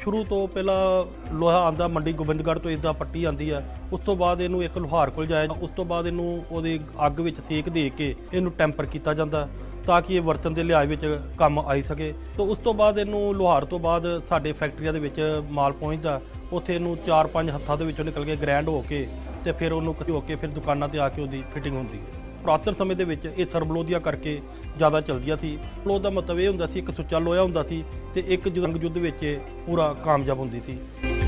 शुरू तो पहला लोहा आंदा मंडी गोबिंदगढ़ तो इसदा पट्टी आती है। उस तो बाद इनू एक लोहार को जाया, उस तो बाद इनू ओदी अग विच सेक दे के इनू टैंपर किया जाता ताकि ये वरतन के लिहाज विच काम आई सके। तो उस तो बाद इनू लोहार तो बाद साडे फैक्ट्रियां दे विच माल पहुँचता, उत्थे इनू 4-5 हत्थां दे विचों निकल के ग्रैंड हो के ते फिर उन्होंने कसी हो के फिर दुकानां ते आके उहदी फिटिंग होंदी है। पुरातन समय ਦੇ ਵਿੱਚ ਇਹ ਸਰਬਲੋਧੀਆਂ ਕਰਕੇ ਜ਼ਿਆਦਾ ਚੱਲਦੀਆਂ ਸੀ। ਸਰਬਲੋਧ ਦਾ ਮਤਲਬ ਇਹ ਹੁੰਦਾ ਸੀ ਇੱਕ ਸੁੱਚਾ ਲੋਹਾ ਹੁੰਦਾ ਸੀ ਤੇ ਇੱਕ ਜੰਗ ਯੁੱਧ ਵਿੱਚ ਪੂਰਾ ਕਾਮਯਾਬ ਹੁੰਦੀ ਸੀ।